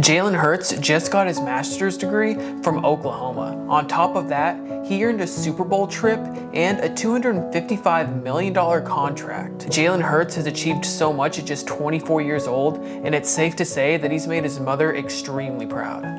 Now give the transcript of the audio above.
Jalen Hurts just got his master's degree from Oklahoma. On top of that, he earned a Super Bowl trip and a $255 million contract. Jalen Hurts has achieved so much at just 24 years old, and it's safe to say that he's made his mother extremely proud.